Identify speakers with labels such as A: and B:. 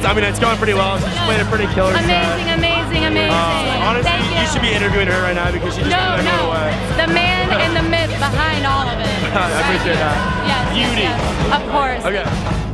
A: I mean, it's going pretty well. She's played a pretty killer set.
B: Amazing.
A: Honestly, you should be interviewing her right now because she just blew everyone away.
B: The man and the myth behind all of it.
A: I appreciate that.
B: Yes.
A: Beauty.
B: Yes. Of course.
A: Okay.